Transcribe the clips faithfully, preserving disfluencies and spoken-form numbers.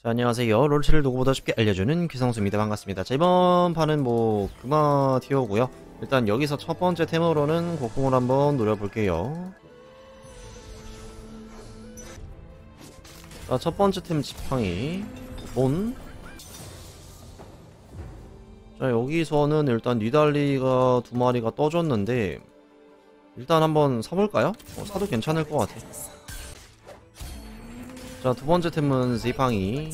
자, 안녕하세요. 롤체를 누구보다 쉽게 알려주는 귀성수입니다. 반갑습니다. 자, 이번 판은 뭐 금화 티어고요. 일단 여기서 첫 번째 템으로는 곡궁을 한번 노려볼게요. 자, 첫 번째 템 지팡이 돈. 자, 여기서는 일단 니달리가 두 마리가 떠줬는데 일단 한번 사볼까요? 어, 사도 괜찮을 것 같아. 자, 두 번째 템은 지팡이.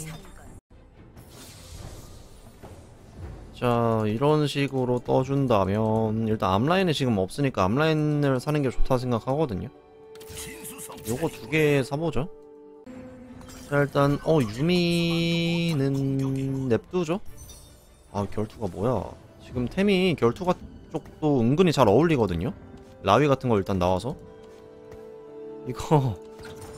자, 이런 식으로 떠준다면 일단 앞라인에 지금 없으니까 앞라인을 사는 게 좋다 생각하거든요. 요거 두 개 사보죠. 자, 일단 어 유미는 냅두죠. 아, 결투가 뭐야. 지금 템이 결투가 쪽도 은근히 잘 어울리거든요. 라위 같은 거 일단 나와서 이거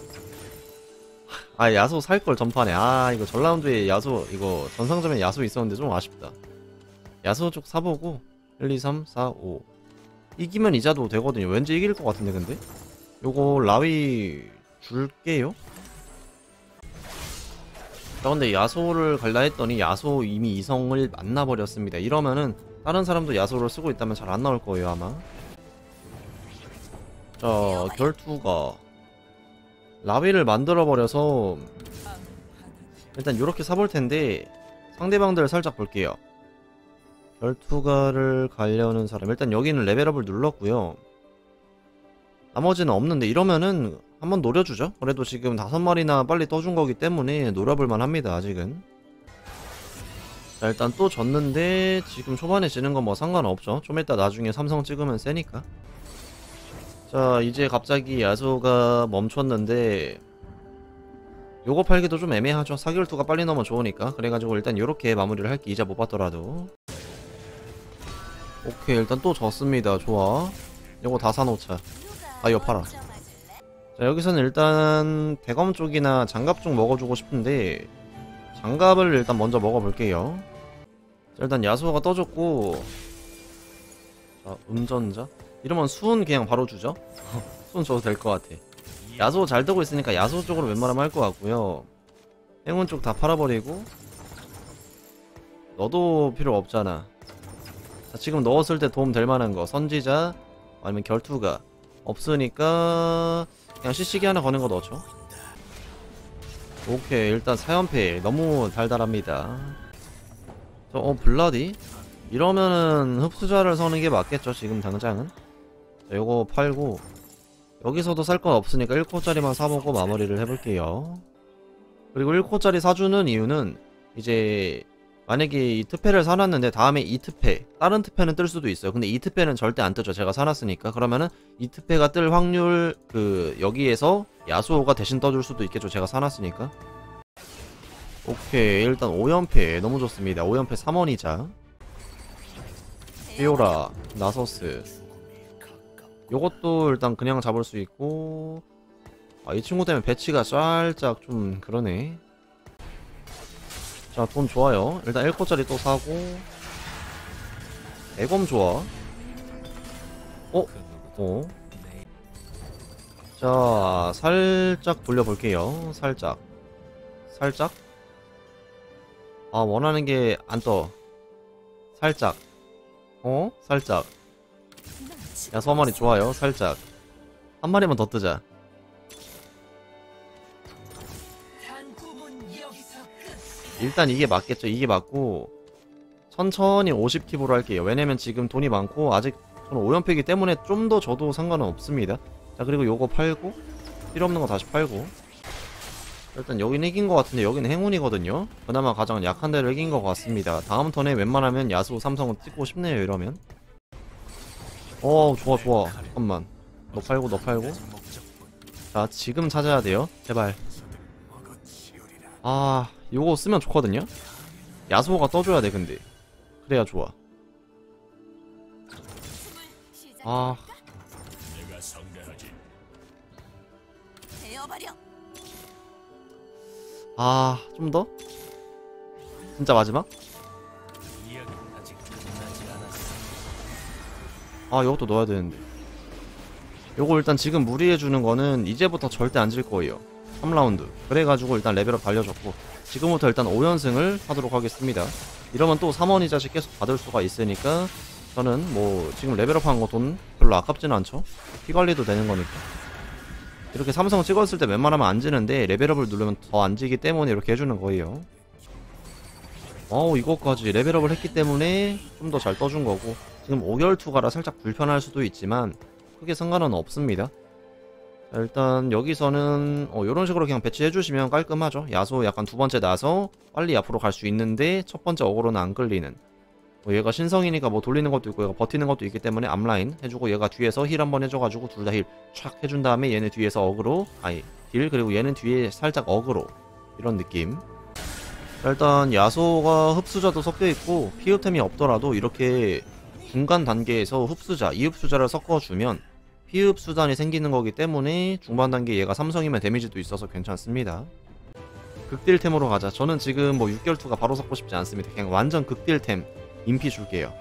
아, 야수 살걸 전판에. 아, 이거 전라운드에 야수, 이거 전상점에 야수 있었는데 좀 아쉽다. 야수 쪽 사보고 일, 이, 삼, 사, 오 이기면 이자도 되거든요. 왠지 이길 것 같은데. 근데 요거 라위 줄게요. 자, 근데 야소를 갈라 했더니 야소 이미 이성을 만나버렸습니다. 이러면은 다른 사람도 야소를 쓰고 있다면 잘 안 나올 거예요 아마. 자, 결투가 라위를 만들어버려서 일단 요렇게 사볼 텐데 상대방들 살짝 볼게요. 결투가를 가려는 사람, 일단 여기는 레벨업을 눌렀고요. 나머지는 없는데 이러면은 한번 노려주죠. 그래도 지금 다섯 마리나 빨리 떠준 거기 때문에 노려볼만 합니다 아직은. 자, 일단 또 졌는데 지금 초반에 지는 건 뭐 상관없죠. 좀 이따 나중에 삼성 찍으면 세니까. 자, 이제 갑자기 야수가 멈췄는데 요거 팔기도 좀 애매하죠. 사결투가 빨리 넘어 좋으니까. 그래가지고 일단 요렇게 마무리를 할게. 이자 못 받더라도. 오케이, 일단 또 졌습니다. 좋아. 요거 다 사놓자. 아, 이거 팔아. 자, 여기서는 일단 대검 쪽이나 장갑 쪽 먹어주고 싶은데 장갑을 일단 먼저 먹어볼게요. 자, 일단 야수가 떠줬고, 자, 운전자 이러면 수은 그냥 바로 주죠. 수은 줘도 될 것 같아. 야수 잘 뜨고 있으니까 야수 쪽으로 웬만하면 할 것 같고요. 행운 쪽 다 팔아버리고. 너도 필요 없잖아. 자, 지금 넣었을 때 도움 될 만한 거 선지자 아니면 결투가 없으니까 그냥 시시기 하나 거는 거 넣죠. 오케이, 일단 사 연패 너무 달달합니다. 저, 어 블라디? 이러면은 흡수자를 서는 게 맞겠죠 지금 당장은. 자, 요거 팔고 여기서도 살 건 없으니까 일 코짜리만 사보고 마무리를 해볼게요. 그리고 일 코짜리 사주는 이유는 이제 만약에 이 특패를 사놨는데 다음에 이 특패, 다른 특패는 뜰 수도 있어요. 근데 이 특패는 절대 안 뜨죠. 제가 사놨으니까. 그러면은 이 특패가 뜰 확률, 그 여기에서 야수호가 대신 떠줄 수도 있겠죠. 제가 사놨으니까. 오케이, 일단 오 연패 너무 좋습니다. 오 연패 삼 원이자 피오라, 나서스 요것도 일단 그냥 잡을 수 있고. 아, 이 친구 때문에 배치가 살짝 좀 그러네. 자, 돈 좋아요. 일단 일 코짜리 또 사고. 애검 좋아. 어? 어? 자, 살짝 돌려볼게요. 살짝 살짝. 아, 원하는 게 안 떠. 살짝. 어? 살짝. 야수 한 마리 좋아요. 살짝. 한 마리만 더 뜨자. 일단 이게 맞겠죠. 이게 맞고 천천히 오십 팁으로 할게요. 왜냐면 지금 돈이 많고 아직 저는 오 연패이기 때문에 좀 더 줘도 상관은 없습니다. 자, 그리고 요거 팔고 필요없는 거 다시 팔고. 일단 여기는 이긴 것 같은데 여기는 행운이거든요. 그나마 가장 약한 데를 이긴 것 같습니다. 다음 턴에 웬만하면 야수 삼성은 찍고 싶네요 이러면. 어, 좋아 좋아. 잠깐만, 너 팔고 너 팔고. 자, 지금 찾아야 돼요 제발. 아, 요거 쓰면 좋거든요. 야수호가 떠줘야 돼 근데. 그래야 좋아. 아, 아, 좀 더? 진짜 마지막? 아, 이것도 넣어야 되는데. 요거 일단 지금 무리해주는 거는 이제부터 절대 안 질 거예요. 삼 라운드. 그래가지고 일단 레벨업 달려줬고 지금부터 일단 오 연승을 하도록 하겠습니다. 이러면 또 삼 원 이자씩 계속 받을 수가 있으니까 저는 뭐 지금 레벨업 한 거 돈 별로 아깝지는 않죠. 피 관리도 되는 거니까. 이렇게 삼성 찍었을 때 웬만하면 안 지는데 레벨업을 누르면 더 안 지기 때문에 이렇게 해주는 거예요. 어우, 이거까지 레벨업을 했기 때문에 좀 더 잘 떠준 거고, 지금 오 개월 투가라 살짝 불편할 수도 있지만 크게 상관은 없습니다. 자, 일단 여기서는 어, 요런 식으로 그냥 배치해주시면 깔끔하죠. 야수 약간 두 번째 나서 빨리 앞으로 갈 수 있는데 첫 번째 어그로는 안 끌리는, 뭐 얘가 신성이니까 뭐 돌리는 것도 있고 얘가 버티는 것도 있기 때문에 앞라인 해주고, 얘가 뒤에서 힐 한번 해줘가지고 둘 다 힐 촥 해준 다음에 얘네 뒤에서 어그로 아이 딜, 그리고 얘는 뒤에 살짝 어그로, 이런 느낌. 자, 일단 야소가 흡수자도 섞여있고 피흡템이 없더라도 이렇게 중간 단계에서 흡수자, 이흡수자를 섞어주면 피흡수단이 생기는 거기 때문에 중반 단계 얘가 삼성이면 데미지도 있어서 괜찮습니다. 극딜템으로 가자. 저는 지금 뭐 육 개월 투가 바로 섞고 싶지 않습니다. 그냥 완전 극딜템 인피 줄게요.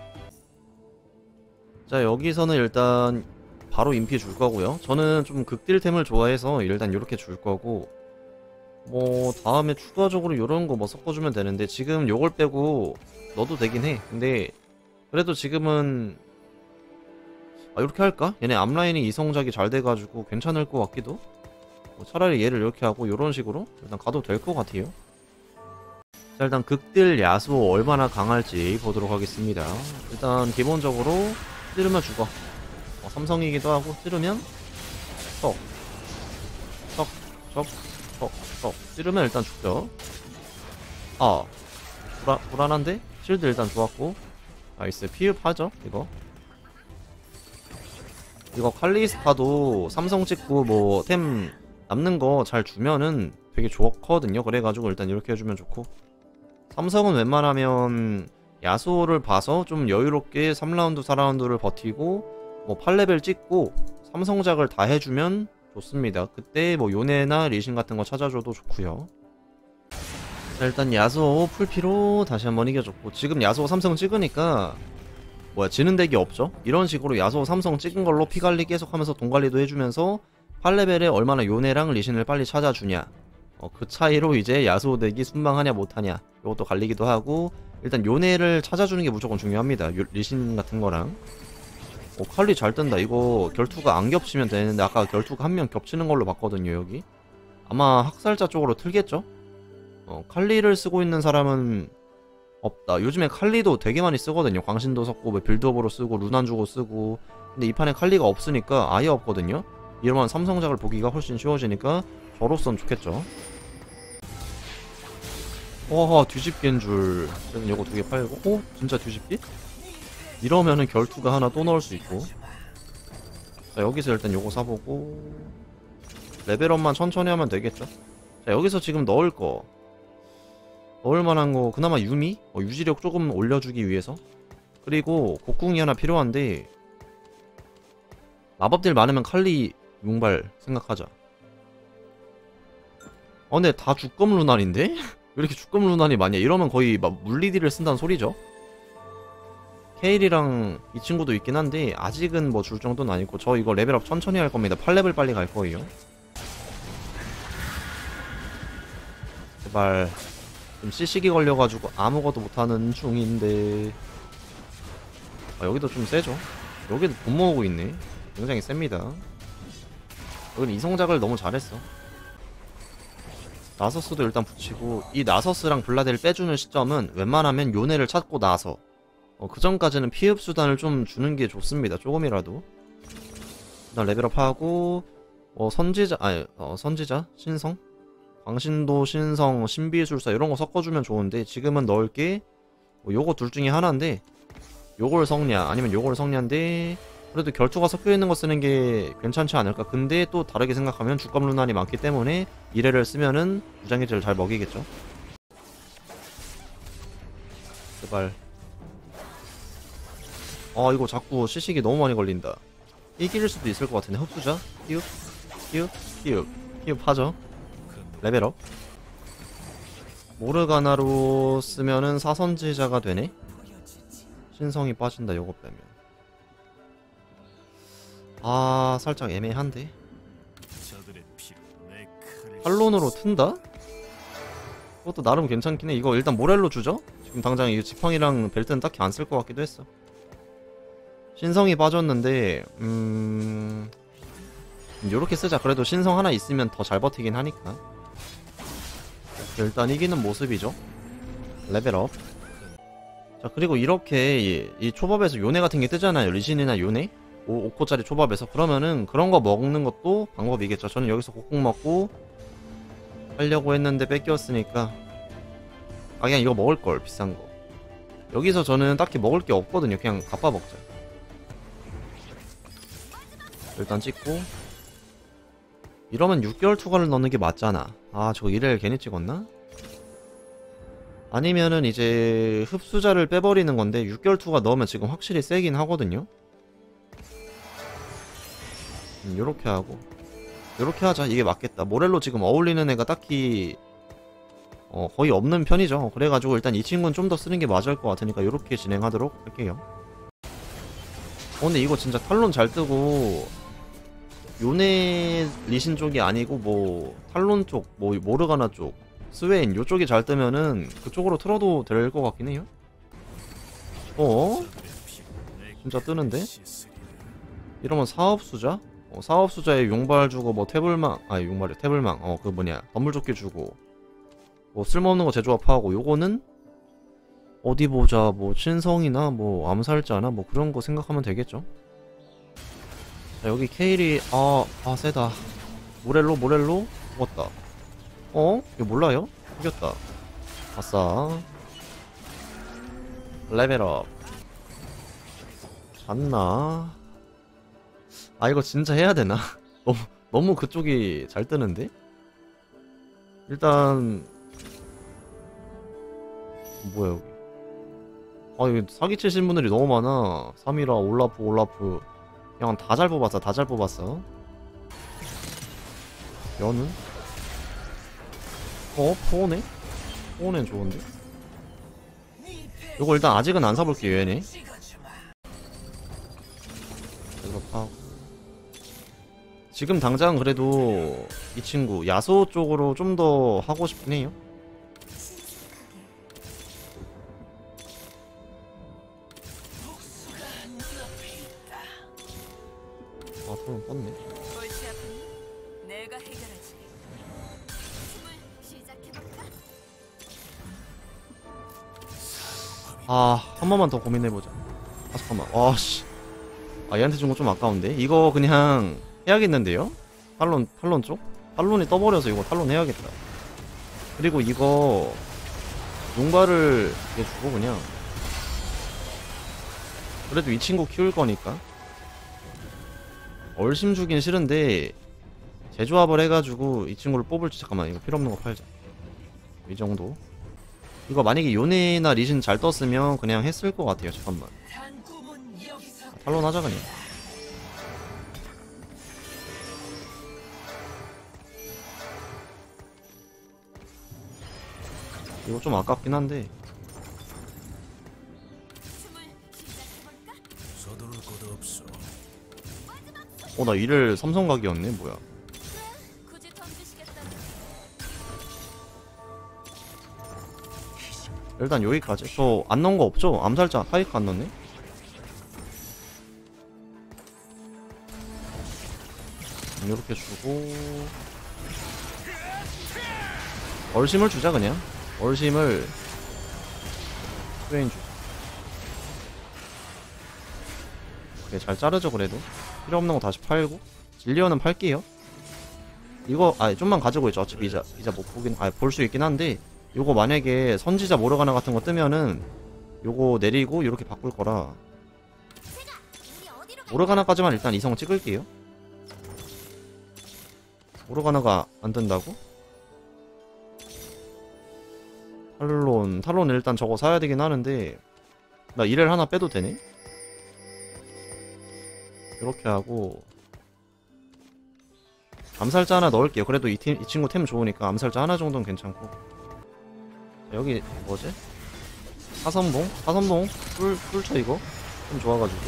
자, 여기서는 일단 바로 인피 줄 거고요. 저는 좀 극딜템을 좋아해서 일단 이렇게 줄 거고, 뭐 다음에 추가적으로 요런 거 뭐 섞어주면 되는데 지금 요걸 빼고 넣어도 되긴 해. 근데 그래도 지금은 아, 이렇게 할까? 얘네 앞라인이 이성작이 잘 돼가지고 괜찮을 것 같기도. 뭐 차라리 얘를 이렇게 하고 요런 식으로 일단 가도 될 것 같아요. 자, 일단 극딜 야수 얼마나 강할지 보도록 하겠습니다. 일단 기본적으로 찌르면 죽어. 어, 삼성이기도 하고 찌르면 턱 턱 턱 턱 턱 찌르면 일단 죽죠. 아 불안, 불안한데? 실드 일단 좋았고 나이스. 피흡하죠 이거. 이거 칼리스타도 삼성 찍고 뭐 템 남는 거 잘 주면은 되게 좋거든요. 그래가지고 일단 이렇게 해주면 좋고, 삼성은 웬만하면 야수를 봐서 좀 여유롭게 삼 라운드 사 라운드를 버티고 뭐 팔 레벨 찍고 삼성작을 다 해주면 좋습니다. 그때 뭐 요네나 리신 같은 거 찾아줘도 좋고요. 자, 일단 야수 풀피로 다시 한번 이겨줬고, 지금 야수 삼성 찍으니까 뭐야 지는 덱이 없죠. 이런 식으로 야수 삼성 찍은 걸로 피관리 계속하면서 돈관리도 해주면서 팔 레벨에 얼마나 요네랑 리신을 빨리 찾아주냐, 어, 그 차이로 이제 야수 덱이 순방하냐 못하냐 이것도 갈리기도 하고, 일단 요네를 찾아주는 게 무조건 중요합니다. 요, 리신 같은 거랑. 어, 칼리 잘 뜬다. 이거 결투가 안 겹치면 되는데 아까 결투가 한 명 겹치는 걸로 봤거든요. 여기 아마 학살자 쪽으로 틀겠죠. 어, 칼리를 쓰고 있는 사람은 없다. 요즘에 칼리도 되게 많이 쓰거든요. 광신도 섞고 뭐 빌드업으로 쓰고 루난 주고 쓰고. 근데 이 판에 칼리가 없으니까 아예 없거든요. 이러면 삼성작을 보기가 훨씬 쉬워지니까 저로선 좋겠죠. 와, 뒤집기인 줄. 그래서 요거 두 개 팔고. 오? 진짜 뒤집기? 이러면은 결투가 하나 또 넣을 수 있고. 자, 여기서 일단 요거 사보고 레벨업만 천천히 하면 되겠죠. 자, 여기서 지금 넣을 거 넣을 만한 거 그나마 유미? 어, 유지력 조금 올려주기 위해서. 그리고 곡궁이 하나 필요한데 마법딜 많으면 칼리 융발 생각하자. 어, 근데 다 주검 루난인데? 왜 이렇게 주검 루난이 많냐? 이러면 거의 막 물리딜을 쓴다는 소리죠. 케일이랑 이 친구도 있긴 한데 아직은 뭐 줄 정도는 아니고, 저 이거 레벨업 천천히 할 겁니다. 팔 레벨 빨리 갈 거예요. 제발. 지금 씨씨기 걸려가지고 아무것도 못하는 중인데. 아, 여기도 좀 세죠. 여기도 돈 모으고 있네. 굉장히 셉니다. 여긴 이성작을 너무 잘했어. 나서스도 일단 붙이고, 이 나서스랑 블라데를 빼주는 시점은 웬만하면 요네를 찾고 나서 어, 그 전까지는 피흡 수단을 좀 주는 게 좋습니다. 조금이라도. 일단 레벨업하고 어, 선지자 아니 어, 선지자 신성 광신도 신성 신비술사 이런 거 섞어주면 좋은데, 지금은 넣을 게 뭐 요거 둘 중에 하나인데 요걸 성냐 아니면 요걸 성냐인데, 그래도 결투가 섞여있는 거 쓰는 게 괜찮지 않을까. 근데 또 다르게 생각하면 주검 루난이 많기 때문에 이래를 쓰면은 무장기질을 잘 먹이겠죠. 제발. 아, 이거 자꾸 시식이 너무 많이 걸린다. 이길 수도 있을 것 같은데. 흡수자 히읗 히읗 히읗 히읗 하죠. 레벨업. 모르가나로 쓰면은 사선지자가 되네. 신성이 빠진다. 요거 빼면 아 살짝 애매한데. 탈론으로 튼다? 그것도 나름 괜찮긴 해. 이거 일단 모렐로 주죠? 지금 당장 이 지팡이랑 벨트는 딱히 안 쓸 것 같기도 했어. 신성이 빠졌는데 음... 요렇게 쓰자. 그래도 신성 하나 있으면 더 잘 버티긴 하니까. 일단 이기는 모습이죠. 레벨업. 자, 그리고 이렇게 이, 이 초밥에서 요네 같은 게 뜨잖아요. 리신이나 요네? 오 코짜리 초밥에서. 그러면은 그런 거 먹는 것도 방법이겠죠. 저는 여기서 곡곡 먹고 하려고 했는데 뺏겼으니까 아 그냥 이거 먹을걸. 비싼 거. 여기서 저는 딱히 먹을 게 없거든요. 그냥 갚아 먹자. 일단 찍고 이러면 육 개월 투과를 넣는 게 맞잖아. 아 저거 일 회 괜히 찍었나? 아니면은 이제 흡수자를 빼버리는 건데 육 개월 투과 넣으면 지금 확실히 세긴 하거든요. 음, 요렇게 하고 요렇게 하자. 이게 맞겠다. 모렐로 지금 어울리는 애가 딱히 어, 거의 없는 편이죠. 그래가지고 일단 이 친구는 좀 더 쓰는 게 맞을 것 같으니까 요렇게 진행하도록 할게요. 어 근데 이거 진짜 탈론 잘 뜨고 요네 리신 쪽이 아니고 뭐 탈론 쪽, 뭐 모르가나 쪽, 스웨인 요쪽이 잘 뜨면은 그쪽으로 틀어도 될 것 같긴 해요. 어? 진짜 뜨는데? 이러면 사업수자? 어, 사업수자에 용발 주고 뭐 태블망, 아니 용발이 태블망, 어 그 뭐냐 덤물조끼 주고 뭐 쓸모없는 거 재조합하고 요거는 어디 보자 뭐 신성이나 뭐 암살자나 뭐 그런 거 생각하면 되겠죠. 자, 여기 케일이 아, 아 세다. 모렐로 모렐로 죽었다. 어? 이거 몰라요? 이겼다. 아싸. 레벨업. 잤나? 아 이거 진짜 해야 되나? 너무 너무 그쪽이 잘 뜨는데? 일단 뭐야 여기? 아 여기 사기치신 분들이 너무 많아. 사미라, 올라프, 올라프. 그냥 다 잘 뽑았어, 다 잘 뽑았어. 연은? 어? 포네? 포네 좋은데? 요거 일단 아직은 안 사볼게요, 얘네. 이거 파고. 지금 당장 그래도 이 친구 야소 쪽으로 좀 더 하고 싶긴 해요. 아, 그럼 뻗네. 아, 한 번만 더 고민해보자. 아, 잠깐만. 와, 씨. 아, 얘한테 준 거 좀 아까운데? 이거 그냥 해야겠는데요? 탈론, 탈론 쪽? 탈론이 떠버려서 이거 탈론 해야겠다. 그리고 이거 용발을 얘 주고 그냥 그래도 이 친구 키울 거니까 얼심 주긴 싫은데 재조합을 해가지고 이 친구를 뽑을지. 잠깐만 이거 필요없는 거 팔자. 이 정도. 이거 만약에 요네나 리신 잘 떴으면 그냥 했을 것 같아요. 잠깐만. 아, 탈론 하자 그냥. 이거 좀 아깝긴 한데. 어, 나 이를 삼성각이었네. 뭐야. 일단 여기까지. 저 안 넣은 거 없죠? 암살자 타이크 안 넣네? 이렇게 주고 얼심을 주자 그냥. 얼심을 스웨인 주자. 오케이, 잘 자르죠. 그래도 필요없는 거 다시 팔고 질리언은 팔게요. 이거 아니 좀만 가지고 있죠. 어차피 이자 이자 못 보긴 아니 볼 수 있긴 한데 요거 만약에 선지자 모르가나 같은 거 뜨면은 요거 내리고 요렇게 바꿀 거라 모르가나까지만 일단 이성 찍을게요. 모르가나가 안 뜬다고? 탈론 탈론 일단 저거 사야 되긴 하는데 나 이렐 하나 빼도 되네? 이렇게 하고 암살자 하나 넣을게요. 그래도 이, 팀, 이 친구 템 좋으니까 암살자 하나 정도는 괜찮고. 자, 여기 뭐지? 사선봉? 사선봉? 꿀, 꿀쳐 이거? 좀 좋아가지고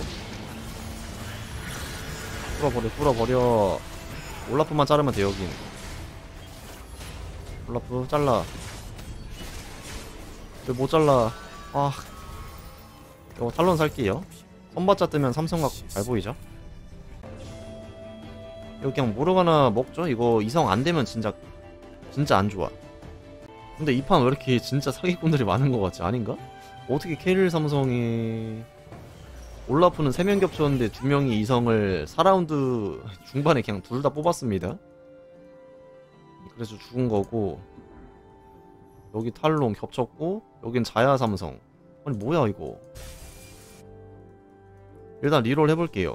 뚫어버려 뚫어버려. 올라프만 자르면 돼 여긴. 올라프 잘라. 왜 못 잘라. 아 이거 탈론 살게요. 선바자 뜨면 삼성각 잘 보이죠? 이거 그냥 모르가나 먹죠? 이거 이성 안되면 진짜 진짜 안좋아. 근데 이 판 왜 이렇게 진짜 사기꾼들이 많은 것 같지? 아닌가? 어떻게 케일 삼성이 올라프는 세 명 겹쳤는데 두 명이 이성을 사 라운드 중반에 그냥 둘 다 뽑았습니다. 그래서 죽은 거고, 여기 탈론 겹쳤고 여긴 자야 삼성. 아니 뭐야 이거. 일단 리롤 해볼게요.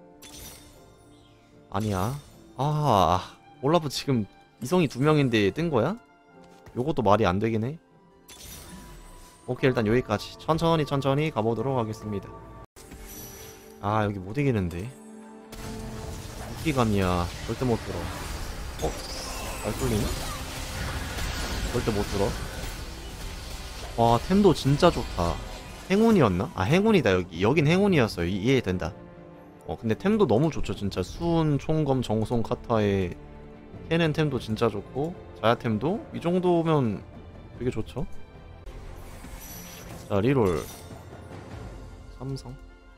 아니야. 아 올라프 지금 이성이 두 명인데 뜬 거야? 요것도 말이 안 되긴 해. 오케이 일단 여기까지 천천히 천천히 가보도록 하겠습니다. 아 여기 못 이기는데. 웃기감이야. 절대 못 들어. 어? 잘 뚫리네? 절대 못 들어. 와 템도 진짜 좋다. 행운이었나? 아 행운이다. 여기 여긴 행운이었어요. 이, 이해된다. 어 근데 템도 너무 좋죠 진짜. 수은, 총검, 정송, 카타에 캐넨 템도 진짜 좋고 자야 템도 이 정도면 되게 좋죠. 자 리롤 삼성.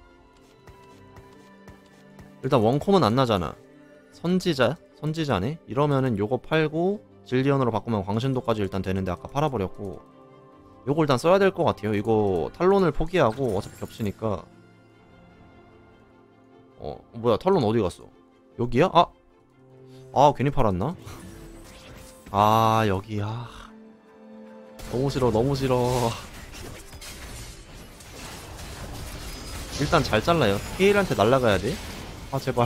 일단 원콤은 안 나잖아. 선지자? 선지자네? 이러면은 요거 팔고 질리언으로 바꾸면 광신도까지 일단 되는데 아까 팔아버렸고, 요거 일단 써야 될 것 같아요. 이거 탈론을 포기하고 어차피 겹치니까. 어 뭐야 탈론 어디 갔어? 여기야? 아! 아 괜히 팔았나? 아 여기야. 너무 싫어 너무 싫어. 일단 잘 잘라요. 케일한테 날라가야 돼. 아 제발.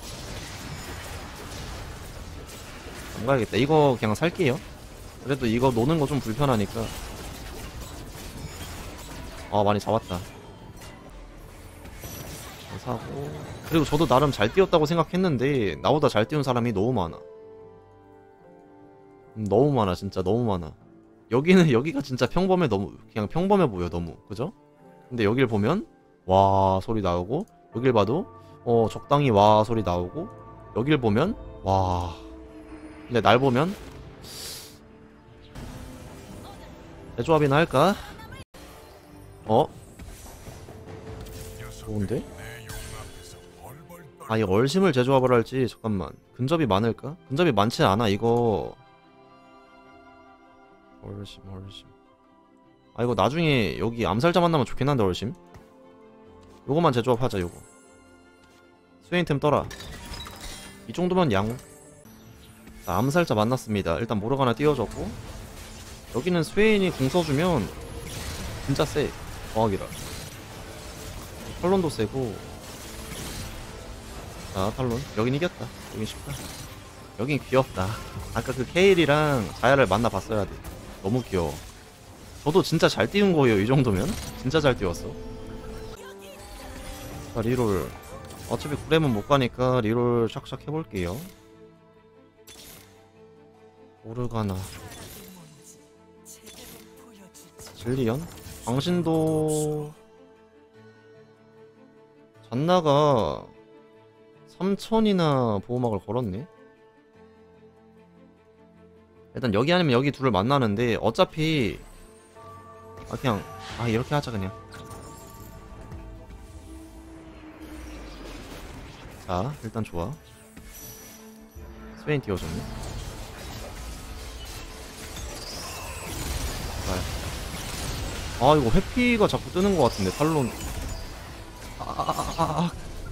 안 가야겠다. 이거 그냥 살게요. 그래도 이거 노는 거 좀 불편하니까. 아 많이 잡았다. 사고. 그리고 저도 나름 잘 뛰었다고 생각했는데 나보다 잘 뛰는 사람이 너무 많아. 음, 너무 많아 진짜 너무 많아. 여기는 여기가 진짜 평범해. 너무 그냥 평범해 보여 너무. 그죠? 근데 여길 보면 와 소리 나오고, 여길 봐도 어 적당히 와 소리 나오고, 여길 보면 와. 근데 날 보면 대조합이나 할까? 어? 좋은데? 아, 이 얼심을 제조합을 할지. 잠깐만. 근접이 많을까? 근접이 많지 않아 이거. 얼심 얼심. 아 이거 나중에 여기 암살자 만나면 좋긴 한데 얼심. 요거만 제조합하자 요거. 스웨인템 떠라. 이 정도면 양호. 자, 암살자 만났습니다. 일단 모르가나 띄워줬고, 여기는 스웨인이 궁 써주면 진짜 세. 과학이라. 탈론도 세고. 자 탈론 여긴 이겼다. 여긴 쉽다. 여긴 귀엽다. 아까 그 케일이랑 자야를 만나봤어야 돼. 너무 귀여워. 저도 진짜 잘 띄운 거예요. 이 정도면 진짜 잘 띄웠어. 자 리롤. 어차피 구렘은 못 가니까 리롤 샥샥 해볼게요. 오르가나, 질리언, 광신도. 잔나가 삼천이나 보호막을 걸었네. 일단 여기 아니면 여기 둘을 만나는데 어차피 아 그냥 아 이렇게 하자 그냥. 자 일단 좋아. 스웨인 띄워줬네. 아 이거 회피가 자꾸 뜨는 것 같은데 탈론. 아아아아.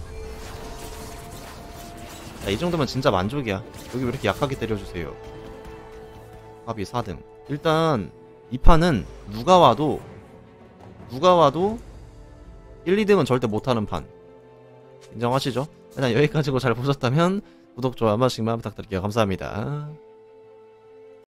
야, 이 정도면 진짜 만족이야. 여기 왜 이렇게 약하게 때려주세요. 합이 사 등. 일단 이 판은 누가 와도 누가 와도 일, 이 등은 절대 못하는 판. 인정하시죠? 일단 여기까지고 잘 보셨다면 구독, 좋아요 한 번씩만 부탁드릴게요. 감사합니다.